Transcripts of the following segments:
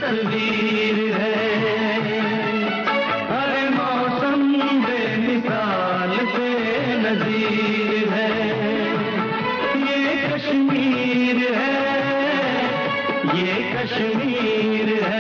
تصویر ہے، ہر موسم بے مثال بے نظیر ہے، یہ کشمیر ہے، یہ کشمیر ہے۔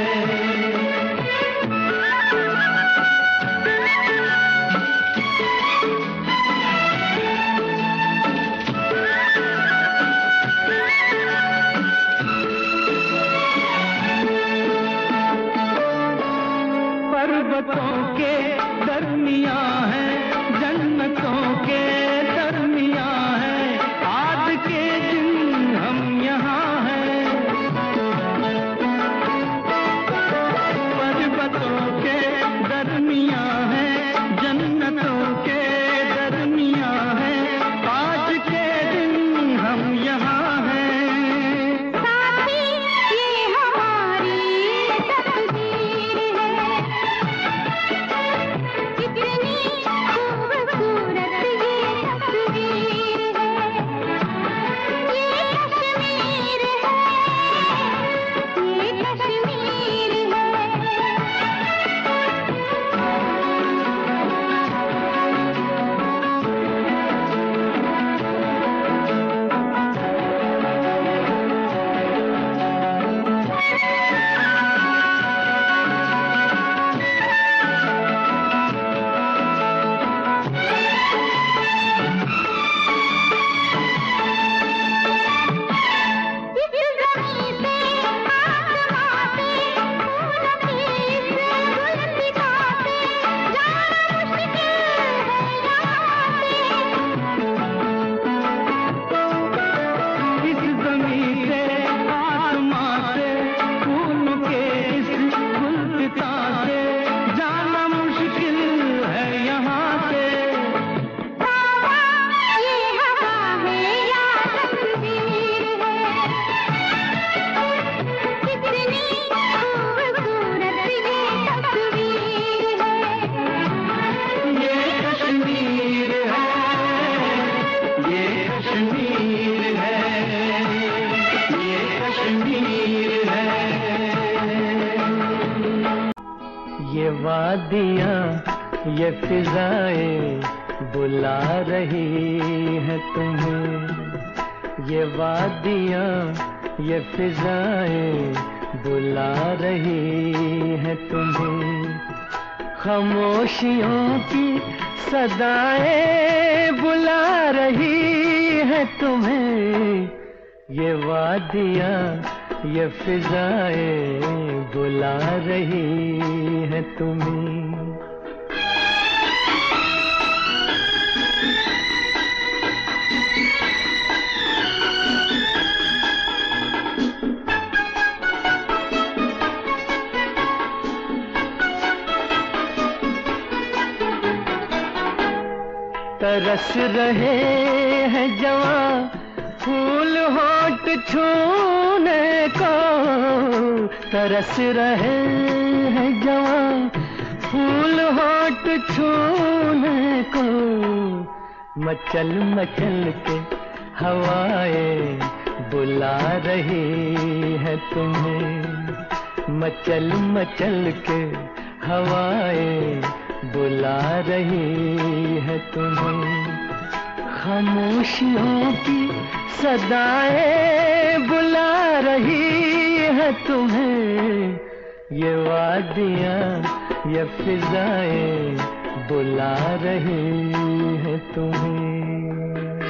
پربتوں کے درمیان ہے، جنتوں کے درمیان ہے، آج کے دن ہم یہاں ہیں۔ پربتوں کے درمیان ہے، جنتوں کے درمیان ہے، آج کے دن ہم یہاں ہیں۔ ساتھی یہ ہماری تقدیر ہے، کتنی خوبصورت یہ تصویر ہے، یہ کشمیر ہے، یہ کشمیر ہے۔ اس زمین سے آسمان سے پھولوں کے اس گلدستا سے جانا مشکل ہے یہاں سے۔ یہ ہوا ہے یا تصویر ہے، کتنی خوبصورت یہ تصویر ہے۔ یہ کشمیر ہے، یہ کشمیر ہے، یہ کشمیر ہے۔ یہ وادیاں، یہ فضائیں بلا رہی ہیں تمہیں، یہ وادیاں، یہ فضائیں بلا رہی ہیں تمہیں، خاموشیوں کی صدائیں بلا رہی ہیں تمہیں، یہ وادیاں، یہ فضائیں بلا رہی ہیں تمہیں۔ ترس رہے ہیں جوان پھول ہونٹ چھونے کو، ترس رہے ہیں جوان پھول ہونٹ چھونے کو، مچل مچل کے ہوائیں بلا رہی ہیں تمہیں، مچل مچل کے ہوائیں بلا رہی ہے تمہیں، خاموشیوں کی صدائیں بلا رہی ہے تمہیں، یہ وادیاں، یہ فضائیں بلا رہی ہے تمہیں۔